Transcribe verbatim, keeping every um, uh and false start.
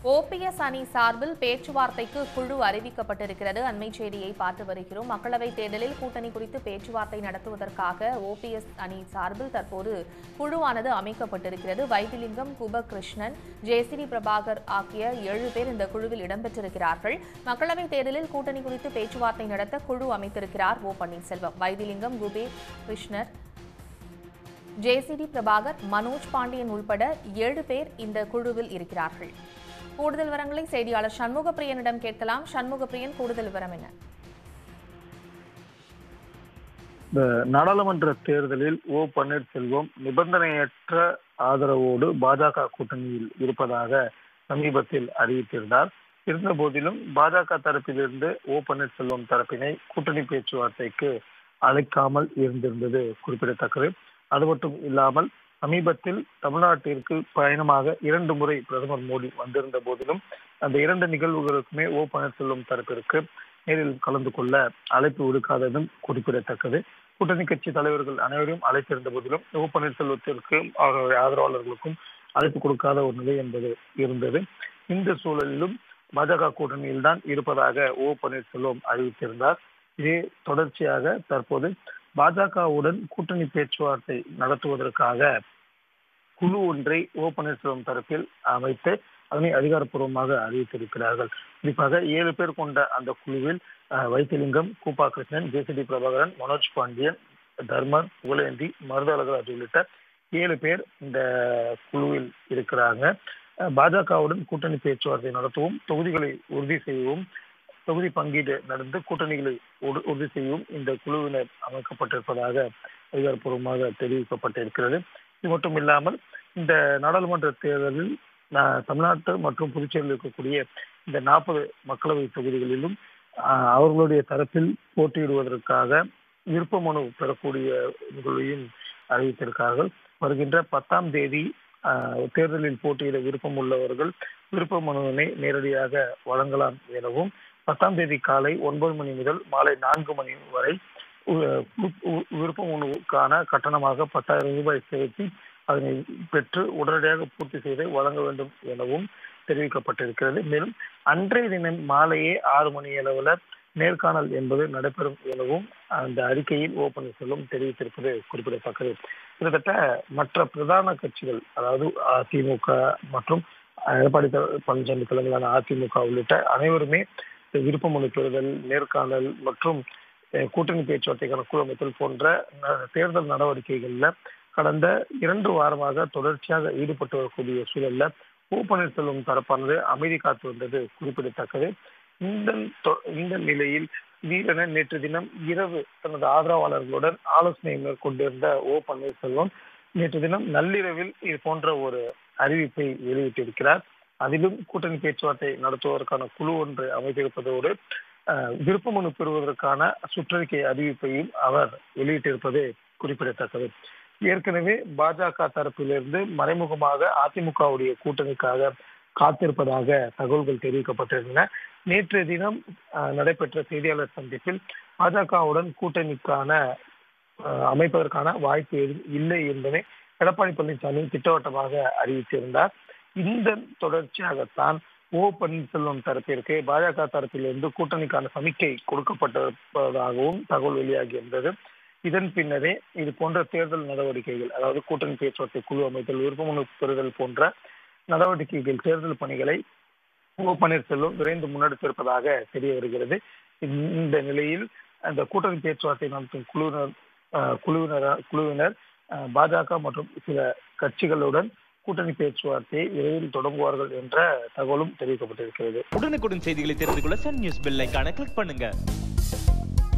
OPS அணி சார்பில் பேச்சுவார்த்தைக்கு குழு அறிவிக்கப்பட்டிருக்கிறது. அண்மை செய்தியை பார்த்து வருகிறோம். மக்களவைத் தேர்தலில் கூட்டணி குறித்து பேச்சுவார்த்தை நடத்துவதற்காக ஓபிஎஸ் அணி சார்பில் தற்போது குழுவானது அமைக்கப்பட்டிருக்கிறது. வைத்திலிங்கம், குபகிருஷ்ணன், ஜேசிடி பிரபாகர் ஆகிய ஏழு பேர் இந்த குழுவில் இடம்பெற்றிருக்கிறார்கள். மக்களவைத் தேர்தலில் கூட்டணி குறித்து பேச்சுவார்த்தை நடத்த குழு அமைத்திருக்கிறார் ஓ பன்னீர்செல்வம். வைத்திலிங்கம், குபே கிருஷ்ணர், ஜேசிடி பிரபாகர், மனோஜ் பாண்டியன் உள்பட ஏழு பேர் இந்த குழுவில் இருக்கிறார்கள். கூடுதல் விவரங்களை செய்தியாளர் சண்முகப்பிரியனிடம் கேட்கலாம். சண்முகப்பிரியன், கூடுதல் விவரம் என்ன? இந்த நாடாளுமன்ற தேர்தலில் ஓ பன்னீர்செல்வம் நிபந்தனையற்ற ஆதரவோடு பாஜக கூட்டணியில் இருப்பதாக சமீபத்தில் அறிவித்திருந்தார். இருந்த போதிலும் பாஜக தரப்பிலிருந்து ஓ பன்னீர்செல்வம் தரப்பினை கூட்டணி பேச்சுவார்த்தைக்கு அழைக்காமல் இருந்திருந்தது குறிப்பிடத்தக்கது. அது மட்டும் இல்லாமல் சமீபத்தில் தமிழ்நாட்டிற்கு பயணமாக இரண்டு முறை பிரதமர் மோடி வந்திருந்த போதிலும் அந்த இரண்டு நிகழ்வுகளுக்குமே ஓ பன்னீர்செல்வம் தரப்பிற்கு நேரில் கலந்து கொள்ள அழைப்பு விடுக்காததும் குறிப்பிடத்தக்கது. கூட்டணி கட்சி தலைவர்கள் அனைவரும் அழைத்திருந்த போதிலும் ஓ பன்னீர்செல்வத்திற்கும் அவருடைய ஆதரவாளர்களுக்கும் அழைப்பு கொடுக்காத ஒரு நிலை என்பது இருந்தது. இந்த சூழலிலும் பாஜக கூட்டணியில் தான் இருப்பதாக ஓ பன்னீர்செல்வம் அறிவித்திருந்தார். இதே தொடர்ச்சியாக தற்போது பாஜகவுடன் கூட்டணி பேச்சுவார்த்தை நடத்துவதற்காக குழு ஒன்றை ஓ பன்னீர்செல்வம் தரப்பில் அமைத்து அதனை அதிகாரப்பூர்வமாக அறிவித்திருக்கிறார்கள். குறிப்பாக ஏழு பேர் கொண்ட அந்த குழுவில் வைத்திலிங்கம், கூபா கிருஷ்ணன், ஜேசிடி பிரபாகரன், மனோஜ் பாண்டியன், தர்மன், புகழேந்தி, மருதழகராஜ் உள்ளிட்ட ஏழு பேர் இந்த குழுவில் இருக்கிறாங்க. பாஜகவுடன் கூட்டணி பேச்சுவார்த்தை நடத்தவும், தொகுதிகளை உறுதி செய்யவும், தொகுதி பங்கீடு நடந்து கூட்டணிகளை உறுதி செய்யவும் இந்த குழுவினர் அமைக்கப்பட்டிருப்பதாக அதிகாரப்பூர்வமாக தெரிவிக்கப்பட்டிருக்கிறது. இது மட்டும் இல்லாமல் இந்த நாடாளுமன்ற தேர்தலில் தமிழ்நாட்டு மற்றும் புதுச்சேரியில் இருக்கக்கூடிய இந்த நாற்பது மக்களவை தொகுதிகளிலும் அவர்களுடைய தரப்பில் போட்டியிடுவதற்காக விருப்ப மனு பெறக்கூடியவர்களையும் அறிவித்திருக்கிறார்கள். வருகின்ற பத்தாம் தேதி தேர்தலில் போட்டியிட விருப்பம் உள்ளவர்கள் விருப்ப மனுவினை நேரடியாக வழங்கலாம் எனவும், பத்தாம் தேதி காலை ஒன்பது மணி முதல் மாலை நான்கு மணி வரை விருப்ப மனுவுக்கான கட்டணமாக பத்தாயிரம் ரூபாய் செலுத்தி அதனை பெற்று உடனடியாக பூர்த்தி செய்து வழங்க வேண்டும் எனவும் தெரிவிக்கப்பட்டிருக்கிறது. மேலும் அன்றைய தினம் மாலையே ஆறு மணி அளவில் நேர்காணல் என்பது நடைபெறும் எனவும் அந்த அறிக்கையில் ஓ பன்னீர்செல்வம் தெரிவித்திருப்பது குறிப்பிடத்தக்கது. கிட்டத்தட்ட மற்ற பிரதான கட்சிகள், அதாவது அதிமுக மற்றும் எடப்பாடி பழனிசாமி தலைமையிலான அதிமுக உள்ளிட்ட அனைவருமே விருப்ப மனு பெறுதல், நேர்காணல் மற்றும் கூட்டணி பேச்சுவார்த்தைக்கான குழு அமைத்தல் போன்ற தேர்தல் நடவடிக்கைகள்ல கடந்த இரண்டு வாரமாக தொடர்ச்சியாக ஈடுபட்டு வரக்கூடிய சூழல்ல ஓ பன்னீர்செல்வம் தரப்பானது அமைதி காத்து வந்தது குறிப்பிடத்தக்கது. இந்த இந்த நிலையில் திடீரென நேற்று தினம் இரவு தனது ஆதரவாளர்களுடன் ஆலோசனை மேற்கொண்டிருந்த ஓ பன்னீர்செல்வம் நேற்று தினம் நள்ளிரவில் இது போன்ற ஒரு அறிவிப்பை வெளியிட்டிருக்கிறார். அதிலும் கூட்டணி பேச்சுவார்த்தை நடத்துவதற்கான குழு ஒன்று அமைத்திருப்பதோடு விருப்ப மனு பெறுவதற்கான சுற்றறிக்கை அறிவிப்பையும் அவர் வெளியிட்டிருப்பது குறிப்பிடத்தக்கது. ஏற்கனவே பாஜக தரப்பிலிருந்து மறைமுகமாக அதிமுகவுடைய கூட்டணிக்காக காத்திருப்பதாக தகவல்கள் தெரிவிக்கப்பட்டிருந்தன. நேற்றைய தினம் நடைபெற்ற செய்தியாளர் சந்திப்பில் பாஜகவுடன் கூட்டணிக்கான அமைப்பதற்கான வாய்ப்பு எதுவும் இல்லை என்பதை எடப்பாடி பழனிசாமி திட்டவட்டமாக அறிவித்திருந்தார். இந்த தொடர்ச்சியாகத்தான் ஓ பன்னீர்செல்வம் தரப்பிற்கு பாஜக தரப்பிலிருந்து கூட்டணிக்கான சமிக்கை கொடுக்கப்பட்டிருப்பதாகவும் தகவல் வெளியாகியிருந்தது. இதன் பின்னரே இது போன்ற தேர்தல் நடவடிக்கைகள், அதாவது கூட்டணி பேச்சுவார்த்தை குழு அமைத்தல், விருப்பமனு பெறுதல் போன்ற நடவடிக்கைகள், தேர்தல் பணிகளை ஓ பன்னீர்செல்வம் விரைந்து முன்னெடுத்திருப்பதாக தெரிய வருகிறது. இந்த நிலையில் அந்த கூட்டணி பேச்சுவார்த்தை நடத்தும் குழுவினர் குழுவினர் குழுவினர் பாஜக மற்றும் சில கட்சிகளுடன் கூட்டணி பேச்சுவார்த்தையை விரைவில் தொடங்குவார்கள் என்ற தகவலும் தெரிவிக்கப்பட்டிருக்கிறது. உடனுக்குடன் செய்திகளை தெரிந்து கொள்ள சன் நியூஸ் பெல் ஐகானை கிளிக் பண்ணுங்க.